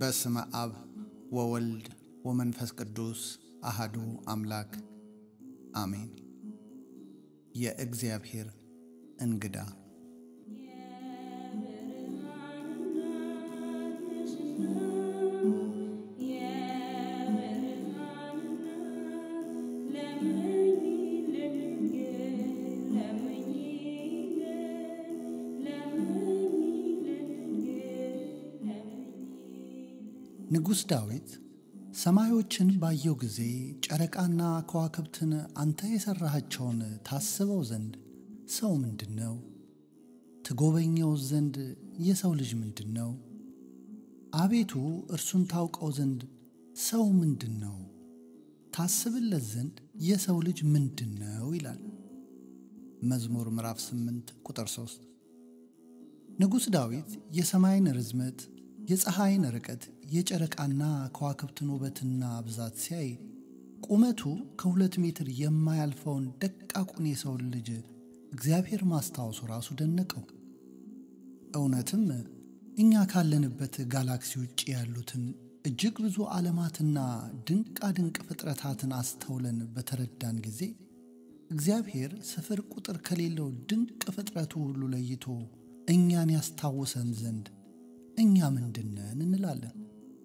በስመ አብ ወወልድ ወመንፈስ ቅዱስ አሐዱ አምላክ አሜን። የእግዚአብሔር እንግዳ ንጉሥ ዳዊት ሰማዮችን ባየው ጊዜ ጨረቃና ከዋክብትን አንተ የሠራሃቸውን ታስበው ዘንድ ሰው ምንድነው? ትጎበኘው ዘንድ የሰው ልጅ ምንድነው? አቤቱ እርሱን ታውቀው ዘንድ ሰው ምንድነው? ታስብለት ዘንድ የሰው ልጅ ምንድነው? ይላል መዝሙር ምዕራፍ 8 ቁጥር 3። ንጉሥ ዳዊት የሰማይን ርዝመት፣ የፀሐይን ርቀት፣ የጨረቃና ከዋክብትን ውበትና ብዛት ሲያይ ቁመቱ ከ2 ሜትር የማያልፈውን ደቃቁን የሰው ልጅ እግዚአብሔር ማስታወሱ ራሱ ደነቀው። እውነትም እኛ ካለንበት ጋላክሲ ውጭ ያሉትን እጅግ ብዙ ዓለማትና ድንቃ ድንቅ ፍጥረታትን አስተውለን በተረዳን ጊዜ እግዚአብሔር ስፍር ቁጥር ከሌለው ድንቅ ፍጥረቱ ሁሉ ለይቶ እኛን ያስታውሰን ዘንድ እኛ ምንድነን እንላለን።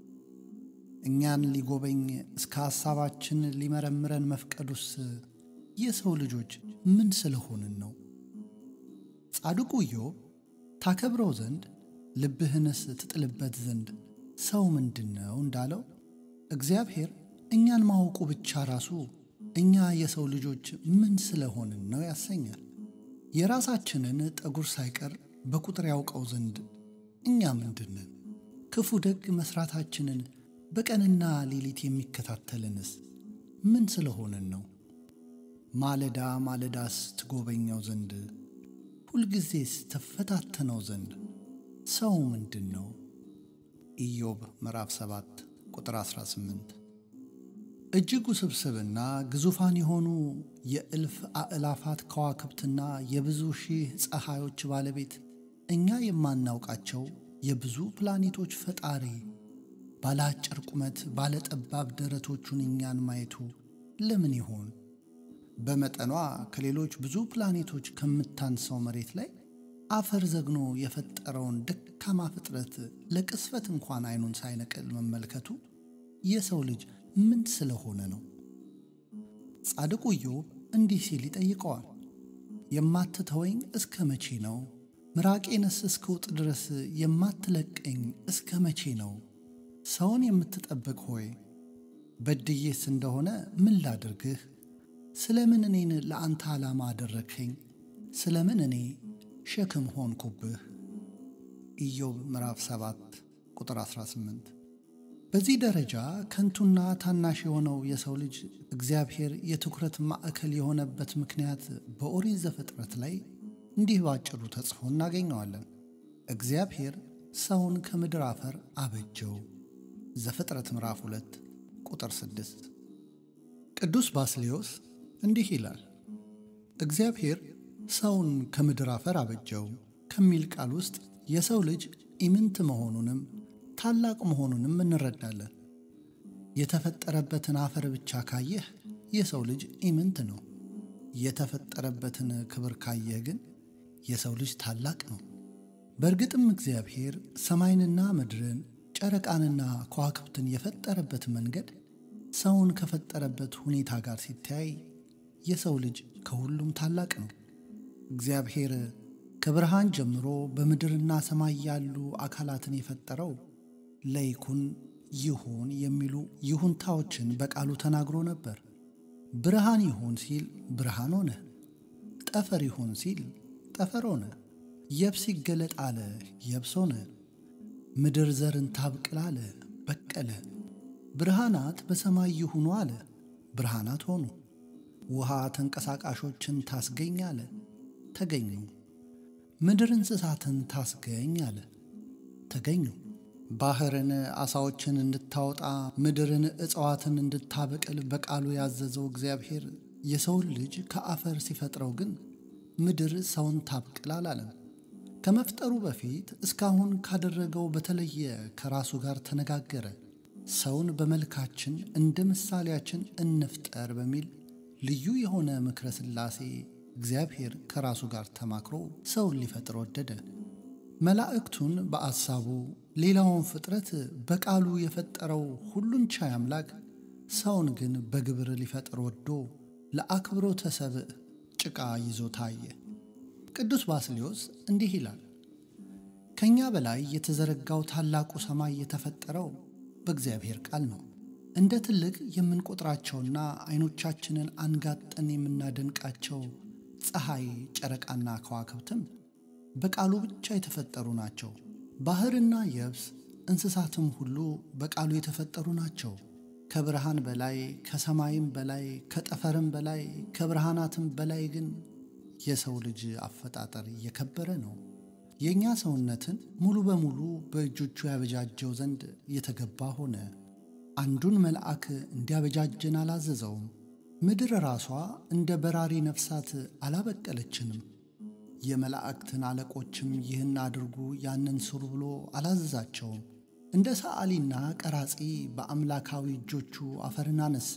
እኛን ሊጎበኝ እስከ ሐሳባችን ሊመረምረን መፍቀዱስ የሰው ልጆች ምን ስለሆንን ነው? ጻድቁ ኢዮብ ታከብረው ዘንድ ልብህንስ ትጥልበት ዘንድ ሰው ምንድነው እንዳለው እግዚአብሔር እኛን ማወቁ ብቻ ራሱ እኛ የሰው ልጆች ምን ስለሆንን ነው ያሰኛል። የራሳችንን ጠጉር ሳይቀር በቁጥር ያውቀው ዘንድ እኛ ምንድነን? ክፉ ደግ መስራታችንን በቀንና ሌሊት የሚከታተልንስ ምን ስለሆነን ነው? ማለዳ ማለዳስ ትጎበኘው ዘንድ ሁልጊዜስ ተፈታተነው ዘንድ ሰው ምንድነው? ኢዮብ ምዕራፍ 7 ቁጥር 18። እጅግ ውስብስብና ግዙፋን የሆኑ የእልፍ አእላፋት ከዋክብትና የብዙ ሺህ ፀሐዮች ባለቤት እኛ የማናውቃቸው የብዙ ፕላኔቶች ፈጣሪ ባለ አጭር ቁመት ባለ ጠባብ ደረቶቹን እኛን ማየቱ ለምን ይሆን? በመጠኗ ከሌሎች ብዙ ፕላኔቶች ከምታንሰው መሬት ላይ አፈር ዘግኖ የፈጠረውን ደካማ ፍጥረት ለቅስፈት እንኳን አይኑን ሳይነቅል መመልከቱ የሰው ልጅ ምን ስለሆነ ነው? ጻድቁ ኢዮብ እንዲህ ሲል ይጠይቀዋል። የማትተወኝ እስከ መቼ ነው? ምራቄንስ እስክውጥ ድረስ የማትለቀኝ እስከ መቼ ነው? ሰውን የምትጠብቅ ሆይ በድዬስ እንደሆነ ምን ላድርግህ? ስለምን እኔን ለአንተ ዓላማ አደረግኸኝ? ስለምን እኔ ሸክም ሆንኩብህ? ኢዮብ ምዕራፍ 7 ቁጥር 18። በዚህ ደረጃ ከንቱና ታናሽ የሆነው የሰው ልጅ እግዚአብሔር የትኩረት ማዕከል የሆነበት ምክንያት በኦሪት ዘፍጥረት ላይ እንዲህ ባጭሩ ተጽፎ እናገኘዋለን። እግዚአብሔር ሰውን ከምድር አፈር አበጀው። ዘፍጥረት ምዕራፍ 2 ቁጥር 6። ቅዱስ ባስልዮስ እንዲህ ይላል። እግዚአብሔር ሰውን ከምድር አፈር አበጀው ከሚል ቃል ውስጥ የሰው ልጅ ኢምንት መሆኑንም ታላቅ መሆኑንም እንረዳለን። የተፈጠረበትን አፈር ብቻ ካየህ የሰው ልጅ ኢምንት ነው። የተፈጠረበትን ክብር ካየህ ግን የሰው ልጅ ታላቅ ነው። በእርግጥም እግዚአብሔር ሰማይንና ምድርን ጨረቃንና ከዋክብትን የፈጠረበት መንገድ ሰውን ከፈጠረበት ሁኔታ ጋር ሲታይ የሰው ልጅ ከሁሉም ታላቅ ነው። እግዚአብሔር ከብርሃን ጀምሮ በምድርና ሰማይ ያሉ አካላትን የፈጠረው ለይኩን ይሁን የሚሉ ይሁንታዎችን በቃሉ ተናግሮ ነበር። ብርሃን ይሁን ሲል ብርሃን ሆነ። ጠፈር ይሁን ሲል ጠፈር ሆነ። የብስ ይገለጥ አለ፣ የብስ ሆነ። ምድር ዘርን ታብቅል አለ፣ በቀለ። ብርሃናት በሰማይ ይሁኑ አለ፣ ብርሃናት ሆኑ። ውሃ ተንቀሳቃሾችን ታስገኝ አለ፣ ተገኙ። ምድር እንስሳትን ታስገኝ አለ፣ ተገኙ። ባህርን አሳዎችን እንድታወጣ ምድርን እጽዋትን እንድታበቅል በቃሉ ያዘዘው እግዚአብሔር የሰውን ልጅ ከአፈር ሲፈጥረው ግን ምድር ሰውን ታብቅል አላለም። ከመፍጠሩ በፊት እስካሁን ካደረገው በተለየ ከራሱ ጋር ተነጋገረ። ሰውን በመልካችን እንደ ምሳሌያችን እንፍጠር በሚል ልዩ የሆነ ምክረ ሥላሴ እግዚአብሔር ከራሱ ጋር ተማክሮ ሰውን ሊፈጥር ወደደ። መላእክቱን በአሳቡ ሌላውን ፍጥረት በቃሉ የፈጠረው ሁሉን ቻይ አምላክ ሰውን ግን በግብር ሊፈጥር ወዶ ለአክብሮተ ሰብእ ጭቃ ይዞ ታየ። ቅዱስ ባስልዮስ እንዲህ ይላል፣ ከኛ በላይ የተዘረጋው ታላቁ ሰማይ የተፈጠረው በእግዚአብሔር ቃል ነው። እንደ ትልቅ የምንቆጥራቸውና ዓይኖቻችንን አንጋጠን የምናደንቃቸው ፀሐይ፣ ጨረቃና ከዋክብትም በቃሉ ብቻ የተፈጠሩ ናቸው። ባህርና የብስ እንስሳትም ሁሉ በቃሉ የተፈጠሩ ናቸው። ከብርሃን በላይ ከሰማይም በላይ ከጠፈርም በላይ ከብርሃናትም በላይ ግን የሰው ልጅ አፈጣጠር የከበረ ነው። የእኛ ሰውነትን ሙሉ በሙሉ በእጆቹ ያበጃጀው ዘንድ የተገባ ሆነ። አንዱን መልአክ እንዲያበጃጀን አላዘዘውም። ምድር ራሷ እንደ በራሪ ነፍሳት አላበቀለችንም። የመላእክትን አለቆችም ይህን አድርጉ ያንን ስሩ ብሎ አላዘዛቸውም። እንደ ሰዓሊና ቀራጺ በአምላካዊ እጆቹ አፈርን አነሳ።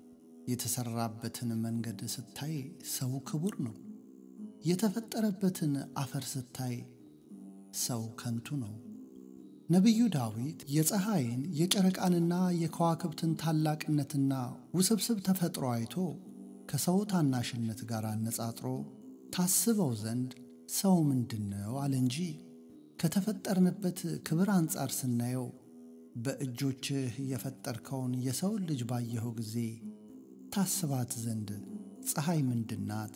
የተሰራበትን መንገድ ስታይ ሰው ክቡር ነው። የተፈጠረበትን አፈር ስታይ ሰው ከንቱ ነው። ነቢዩ ዳዊት የፀሐይን የጨረቃንና የከዋክብትን ታላቅነትና ውስብስብ ተፈጥሮ አይቶ ከሰው ታናሽነት ጋር አነጻጽሮ ታስበው ዘንድ ሰው ምንድነው አለ እንጂ ከተፈጠርንበት ክብር አንጻር ስናየው በእጆችህ የፈጠርከውን የሰው ልጅ ባየኸው ጊዜ ታስባት ዘንድ ፀሐይ ምንድናት?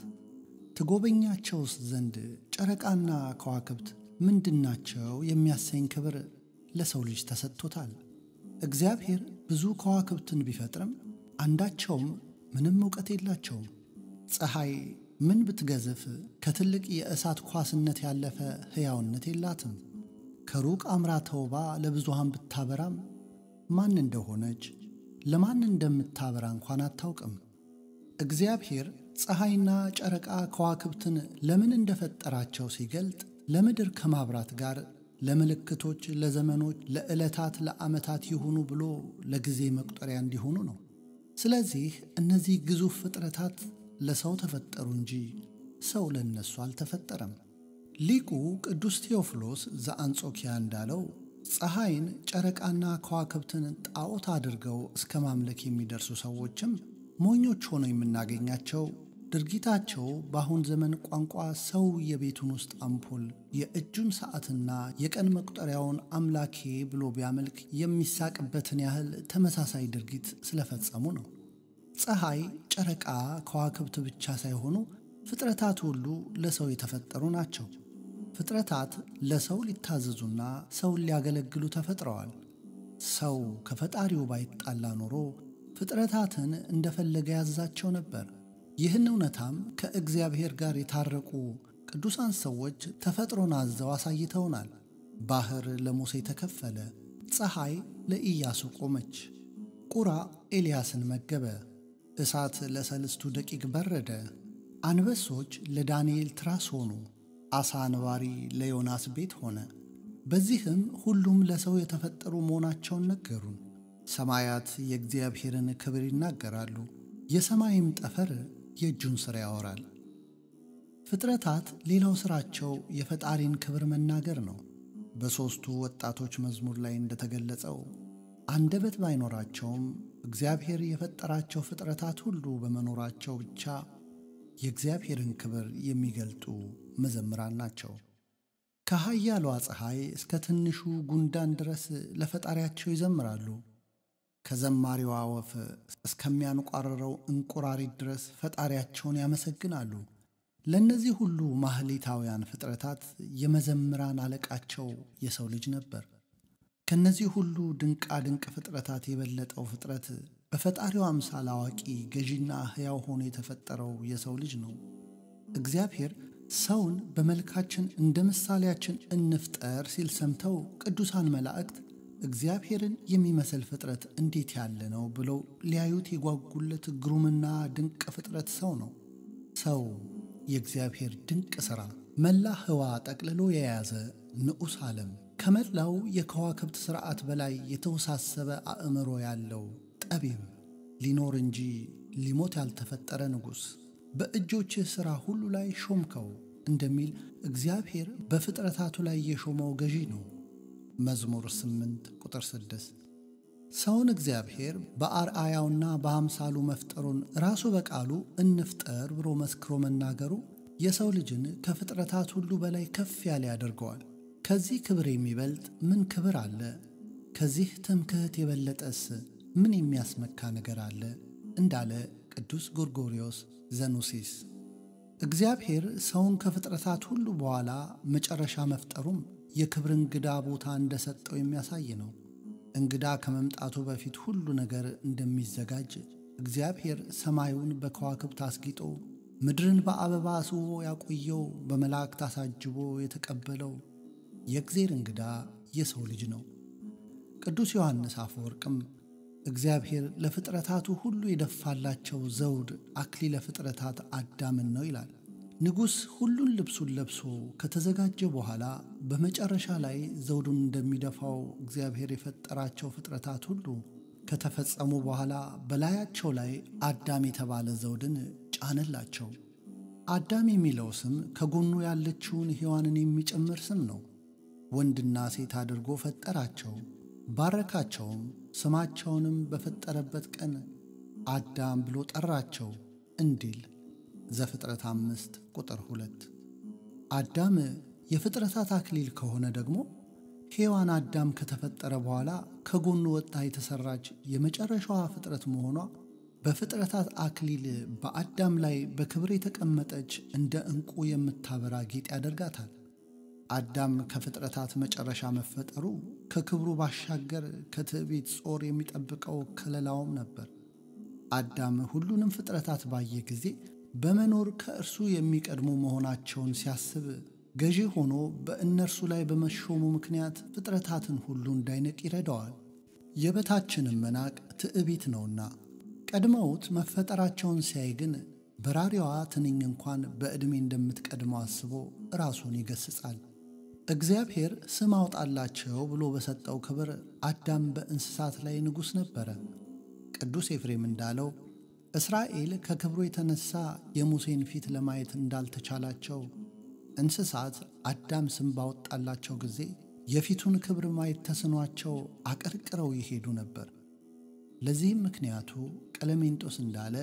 ትጎበኛቸውስ ዘንድ ጨረቃና ከዋክብት ምንድናቸው? የሚያሰኝ ክብር ለሰው ልጅ ተሰጥቶታል። እግዚአብሔር ብዙ ከዋክብትን ቢፈጥርም አንዳቸውም ምንም ዕውቀት የላቸውም። ፀሐይ ምን ብትገዝፍ ከትልቅ የእሳት ኳስነት ያለፈ ሕያውነት የላትም። ከሩቅ አምራ ተውባ ለብዙሃን ብታበራም ማን እንደሆነች ለማን እንደምታበራ እንኳን አታውቅም። እግዚአብሔር ፀሐይና ጨረቃ ከዋክብትን ለምን እንደፈጠራቸው ሲገልጥ ለምድር ከማብራት ጋር ለምልክቶች፣ ለዘመኖች፣ ለዕለታት፣ ለዓመታት ይሁኑ ብሎ ለጊዜ መቁጠሪያ እንዲሆኑ ነው። ስለዚህ እነዚህ ግዙፍ ፍጥረታት ለሰው ተፈጠሩ እንጂ ሰው ለነሱ አልተፈጠረም። ሊቁ ቅዱስ ቴዎፍሎስ ዘአንጾኪያ እንዳለው ፀሐይን፣ ጨረቃና ከዋክብትን ጣዖት አድርገው እስከ ማምለክ የሚደርሱ ሰዎችም ሞኞች ሆነው የምናገኛቸው ድርጊታቸው በአሁን ዘመን ቋንቋ ሰው የቤቱን ውስጥ አምፖል የእጁን ሰዓትና የቀን መቁጠሪያውን አምላኬ ብሎ ቢያመልክ የሚሳቅበትን ያህል ተመሳሳይ ድርጊት ስለፈጸሙ ነው። ፀሐይ፣ ጨረቃ፣ ከዋክብት ብቻ ሳይሆኑ ፍጥረታት ሁሉ ለሰው የተፈጠሩ ናቸው። ፍጥረታት ለሰው ሊታዘዙና ሰውን ሊያገለግሉ ተፈጥረዋል። ሰው ከፈጣሪው ባይጣላ ኖሮ ፍጥረታትን እንደፈለገ ያዛቸው ነበር። ይህን እውነታም ከእግዚአብሔር ጋር የታረቁ ቅዱሳን ሰዎች ተፈጥሮን አዘው አሳይተውናል። ባህር ለሙሴ ተከፈለ፣ ፀሐይ ለኢያሱ ቆመች፣ ቁራ ኤልያስን መገበ፣ እሳት ለሰልስቱ ደቂቅ በረደ፣ አንበሶች ለዳንኤል ትራስ ሆኑ፣ አሳ አንባሪ ለዮናስ ቤት ሆነ። በዚህም ሁሉም ለሰው የተፈጠሩ መሆናቸውን ነገሩን። ሰማያት የእግዚአብሔርን ክብር ይናገራሉ፣ የሰማይም ጠፈር የእጁን ሥራ ያወራል። ፍጥረታት ሌላው ሥራቸው የፈጣሪን ክብር መናገር ነው። በሦስቱ ወጣቶች መዝሙር ላይ እንደተገለጸው አንደበት ባይኖራቸውም እግዚአብሔር የፈጠራቸው ፍጥረታት ሁሉ በመኖራቸው ብቻ የእግዚአብሔርን ክብር የሚገልጡ መዘምራን ናቸው። ከኃያሏ ፀሐይ እስከ ትንሹ ጉንዳን ድረስ ለፈጣሪያቸው ይዘምራሉ። ከዘማሪዋ ወፍ እስከሚያንቋርረው እንቁራሪት ድረስ ፈጣሪያቸውን ያመሰግናሉ። ለእነዚህ ሁሉ ማህሌታውያን ፍጥረታት የመዘምራን አለቃቸው የሰው ልጅ ነበር። ከነዚህ ሁሉ ድንቃ ድንቅ ፍጥረታት የበለጠው ፍጥረት በፈጣሪው አምሳል አዋቂ ገዢና ሕያው ሆኖ የተፈጠረው የሰው ልጅ ነው። እግዚአብሔር ሰውን በመልካችን እንደ ምሳሌያችን እንፍጠር ሲል ሰምተው ቅዱሳን መላእክት እግዚአብሔርን የሚመስል ፍጥረት እንዴት ያለ ነው ብለው ሊያዩት የጓጉለት ግሩምና ድንቅ ፍጥረት ሰው ነው። ሰው የእግዚአብሔር ድንቅ ሥራ መላ ህዋ ጠቅልሎ የያዘ ንዑስ ዓለም ከመላው የከዋክብት ሥርዓት በላይ የተወሳሰበ አእምሮ ያለው ጠቢብ ሊኖር እንጂ ሊሞት ያልተፈጠረ ንጉሥ በእጆችህ ሥራ ሁሉ ላይ ሾምከው እንደሚል እግዚአብሔር በፍጥረታቱ ላይ የሾመው ገዢ ነው። መዝሙር 8 ቁጥር 6። ሰውን እግዚአብሔር በአርአያውና በአምሳሉ መፍጠሩን ራሱ በቃሉ እንፍጠር ብሎ መስክሮ መናገሩ የሰው ልጅን ከፍጥረታት ሁሉ በላይ ከፍ ያለ ያደርገዋል። ከዚህ ክብር የሚበልጥ ምን ክብር አለ? ከዚህ ትምክህት የበለጠስ ምን የሚያስመካ ነገር አለ? እንዳለ ቅዱስ ጎርጎርዮስ ዘኑሲስ። እግዚአብሔር ሰውን ከፍጥረታት ሁሉ በኋላ መጨረሻ መፍጠሩም የክብር እንግዳ ቦታ እንደሰጠው የሚያሳይ ነው። እንግዳ ከመምጣቱ በፊት ሁሉ ነገር እንደሚዘጋጅ እግዚአብሔር ሰማዩን በከዋክብት አስጊጦ ምድርን በአበባ አስውቦ ያቆየው በመላእክት አሳጅቦ የተቀበለው የእግዚአብሔር እንግዳ የሰው ልጅ ነው። ቅዱስ ዮሐንስ አፈወርቅም እግዚአብሔር ለፍጥረታቱ ሁሉ የደፋላቸው ዘውድ አክሊለ ፍጥረታት አዳምን ነው ይላል። ንጉሥ ሁሉን ልብሱን ለብሶ ከተዘጋጀ በኋላ በመጨረሻ ላይ ዘውዱን እንደሚደፋው እግዚአብሔር የፈጠራቸው ፍጥረታት ሁሉ ከተፈጸሙ በኋላ በላያቸው ላይ አዳም የተባለ ዘውድን ጫነላቸው። አዳም የሚለው ስም ከጎኑ ያለችውን ሔዋንን የሚጨምር ስም ነው። ወንድና ሴት አድርጎ ፈጠራቸው፣ ባረካቸውም። ስማቸውንም በፈጠረበት ቀን አዳም ብሎ ጠራቸው እንዲል ዘፍጥረት 5 ቁጥር 2። አዳም የፍጥረታት አክሊል ከሆነ ደግሞ ሔዋን አዳም ከተፈጠረ በኋላ ከጎኑ ወጣ የተሰራች የመጨረሻዋ ፍጥረት መሆኗ በፍጥረታት አክሊል በአዳም ላይ በክብር የተቀመጠች እንደ ዕንቁ የምታበራ ጌጥ ያደርጋታል። አዳም ከፍጥረታት መጨረሻ መፈጠሩ ከክብሩ ባሻገር ከትዕቢት ጾር የሚጠብቀው ከለላውም ነበር። አዳም ሁሉንም ፍጥረታት ባየ ጊዜ በመኖር ከእርሱ የሚቀድሙ መሆናቸውን ሲያስብ ገዢ ሆኖ በእነርሱ ላይ በመሾሙ ምክንያት ፍጥረታትን ሁሉ እንዳይንቅ ይረዳዋል። የበታችንም መናቅ ትዕቢት ነውና። ቀድመውት መፈጠራቸውን ሲያይ ግን በራሪዋ ትንኝ እንኳን በዕድሜ እንደምትቀድመው አስቦ ራሱን ይገስጻል። እግዚአብሔር ስም አውጣላቸው ብሎ በሰጠው ክብር አዳም በእንስሳት ላይ ንጉሥ ነበረ። ቅዱስ ኤፍሬም እንዳለው እስራኤል ከክብሩ የተነሳ የሙሴን ፊት ለማየት እንዳልተቻላቸው እንስሳት አዳም ስም ባወጣላቸው ጊዜ የፊቱን ክብር ማየት ተስኗቸው አቀርቅረው ይሄዱ ነበር። ለዚህም ምክንያቱ ቀለሜንጦስ እንዳለ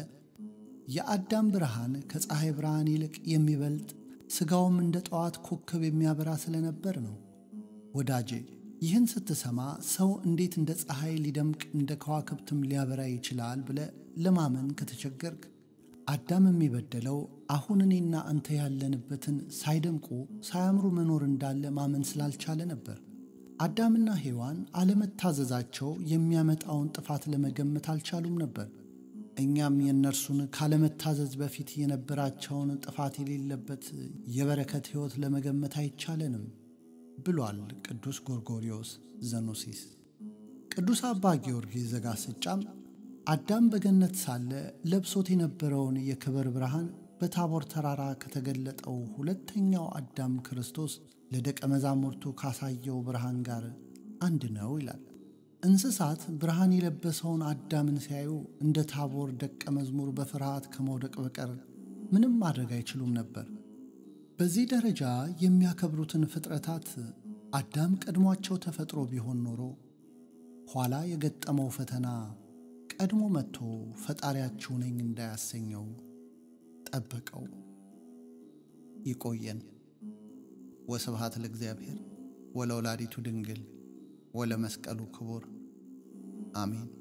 የአዳም ብርሃን ከፀሐይ ብርሃን ይልቅ የሚበልጥ ሥጋውም እንደ ጠዋት ኮከብ የሚያበራ ስለነበር ነው። ወዳጄ ይህን ስትሰማ ሰው እንዴት እንደ ፀሐይ ሊደምቅ እንደ ከዋክብትም ሊያበራ ይችላል ብለ ለማመን ከተቸገርክ አዳም የሚበደለው አሁን እኔና አንተ ያለንበትን ሳይደምቁ ሳያምሩ መኖር እንዳለ ማመን ስላልቻለ ነበር። አዳምና ሔዋን አለመታዘዛቸው የሚያመጣውን ጥፋት ለመገመት አልቻሉም ነበር። እኛም የእነርሱን ካለመታዘዝ በፊት የነበራቸውን ጥፋት የሌለበት የበረከት ሕይወት ለመገመት አይቻለንም ብሏል ቅዱስ ጎርጎርዮስ ዘኑሲስ። ቅዱስ አባ ጊዮርጊስ ዘጋስጫም አዳም በገነት ሳለ ለብሶት የነበረውን የክብር ብርሃን በታቦር ተራራ ከተገለጠው ሁለተኛው አዳም ክርስቶስ ለደቀ መዛሙርቱ ካሳየው ብርሃን ጋር አንድ ነው ይላል። እንስሳት ብርሃን የለበሰውን አዳምን ሲያዩ እንደ ታቦር ደቀ መዝሙር በፍርሃት ከመውደቅ በቀር ምንም ማድረግ አይችሉም ነበር። በዚህ ደረጃ የሚያከብሩትን ፍጥረታት አዳም ቀድሟቸው ተፈጥሮ ቢሆን ኖሮ ኋላ የገጠመው ፈተና ቀድሞ መጥቶ ፈጣሪያችሁ ነኝ እንዳያሰኘው ጠበቀው። ይቆየን። ወስብሐት ለእግዚአብሔር ወለወላዲቱ ድንግል ወለመስቀሉ ክቡር አሜን።